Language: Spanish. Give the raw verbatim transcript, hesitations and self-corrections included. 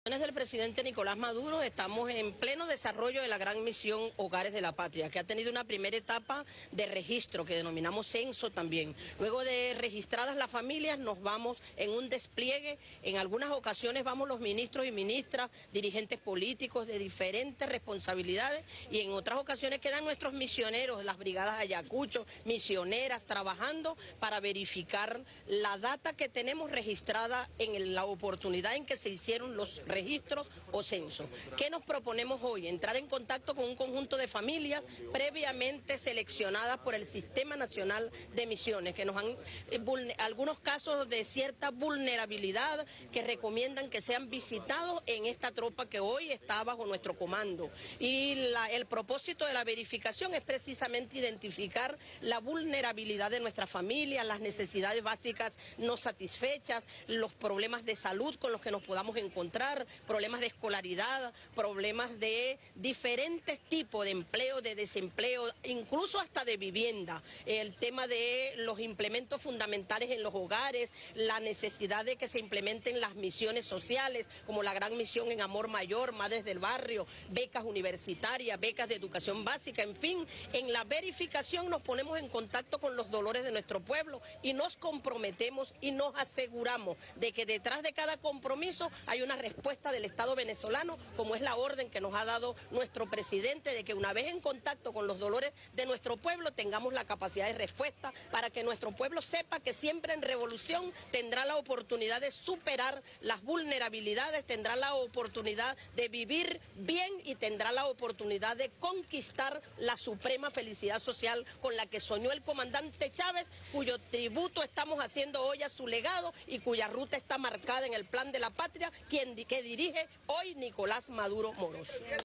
Del presidente Nicolás Maduro estamos en pleno desarrollo de la gran misión Hogares de la Patria, que ha tenido una primera etapa de registro que denominamos censo también. Luego de registradas las familias nos vamos en un despliegue, en algunas ocasiones vamos los ministros y ministras, dirigentes políticos de diferentes responsabilidades, y en otras ocasiones quedan nuestros misioneros, las brigadas Ayacucho, misioneras, trabajando para verificar la data que tenemos registrada en la oportunidad en que se hicieron los registros o censos. ¿Qué nos proponemos hoy? Entrar en contacto con un conjunto de familias previamente seleccionadas por el Sistema Nacional de Misiones, que nos han eh, algunos casos de cierta vulnerabilidad que recomiendan que sean visitados en esta tropa que hoy está bajo nuestro comando. Y la, el propósito de la verificación es precisamente identificar la vulnerabilidad de nuestras familias, las necesidades básicas no satisfechas, los problemas de salud con los que nos podamos encontrar, problemas de escolaridad, problemas de diferentes tipos de empleo, de desempleo, incluso hasta de vivienda, el tema de los implementos fundamentales en los hogares, la necesidad de que se implementen las misiones sociales, como la gran misión en Amor Mayor, Madres del Barrio, becas universitarias, becas de educación básica, en fin, en la verificación nos ponemos en contacto con los dolores de nuestro pueblo y nos comprometemos y nos aseguramos de que detrás de cada compromiso hay una respuesta del Estado venezolano, como es la orden que nos ha dado nuestro presidente, de que una vez en contacto con los dolores de nuestro pueblo tengamos la capacidad de respuesta para que nuestro pueblo sepa que siempre en revolución tendrá la oportunidad de superar las vulnerabilidades, tendrá la oportunidad de vivir bien y tendrá la oportunidad de conquistar la suprema felicidad social con la que soñó el comandante Chávez, cuyo tributo estamos haciendo hoy a su legado y cuya ruta está marcada en el Plan de la Patria, quien que dirige hoy Nicolás Maduro Moros.